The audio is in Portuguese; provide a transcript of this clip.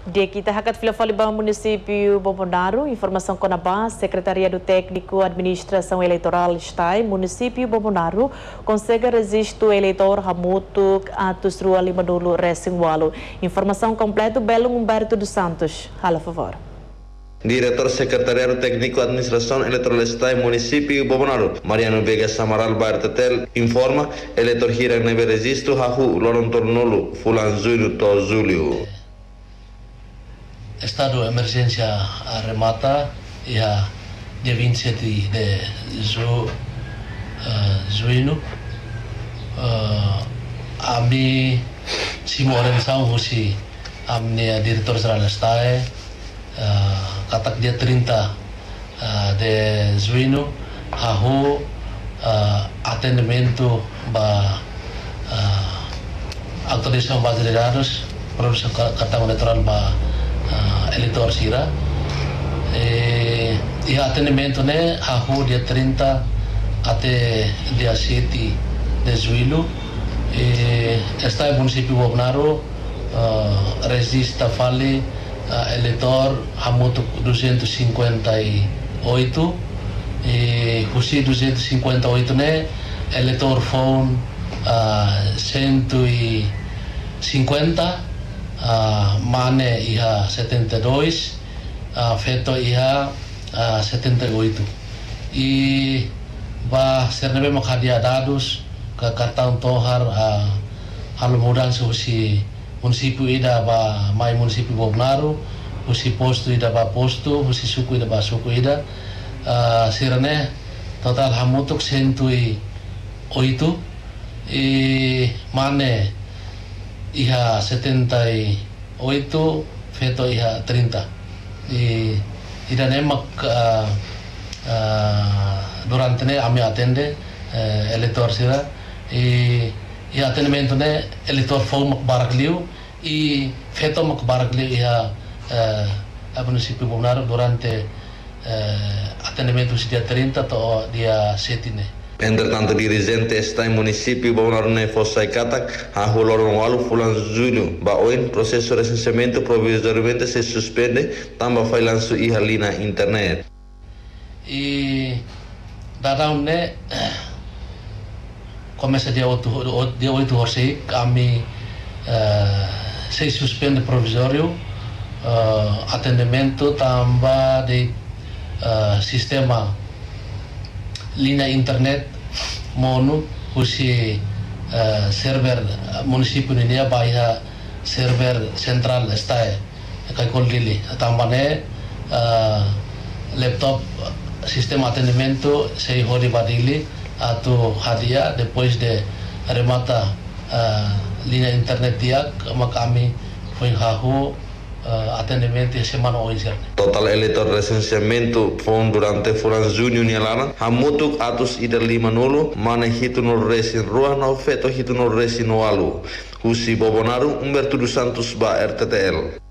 De kita hakat Filafalibang Município Bobonaru, informação com a base, Secretariado Técnico Administração Eleitoral está Município Bobonaru, consegue resistir o eleitor Hamuto atos rua Limanulo Resingualo. Informação completa, Belo Humberto dos Santos. Fala, favor. Diretor Secretariado Técnico Administração Eleitoral está Município Bobonaru, Mariano Vega Samaral Bartetel, informa, eleitor Hirang neve registro Hahu Lorontornolo Fulanzulu Tozulio. Estado de emergência remata dia 27 de junho. Ami simulação hoje amne diretor geral está katak dia 30 de junho hahu atendimento ba autorização base de dados produção cartão eleitoral ba eleitor sira e atendimento né hahu dia 30 até dia 7 de julho está em município Bobonaru resista fale eleitor hamuto 258 e husi 258 né eleitor phone 150 mane iha 72 feto iha 78 e ba sernebe makadia dados ke kartão tohar halo mudan susi município ida ba mai município Bobonaru usi posto ida ba posto usi suku ida ba suku ida sirane total hamutuk 108 e mane iha 78 feto iha 30 e ida nemak durante ne ami atende eleitor sira e atendimento ne eleitor phone mak barakliu e feto mak barakliu iha município Bobonaru durante atendimento dia 30 to dia 7 ne. Entretanto, dirigente está em município Bobonaru ne Fossai Katak, Hahu Loronwalu Fulanzulu, Baoin, processo de recenseamento provisoriamente se suspende, também foi lançado e ali na internet. E dalam ne começa dia 8 hoje, kami se suspende provisório, atendimento também de sistema linha internet mono usi server município ini bahia server central está kai koldili tambane laptop sistema atendimento sei hori badili atau hadiah depois de remata linha internet dia maka kami foi hahu atendimento semana hoje. Total eleitor recenseamento foi durante Fulan Junho Nialana, hamutuk atus ida 50, mana hitu no resin rua na feto hitu no resin no alu. Husi Bobonaru, Humberto dos Santos ba RTTL.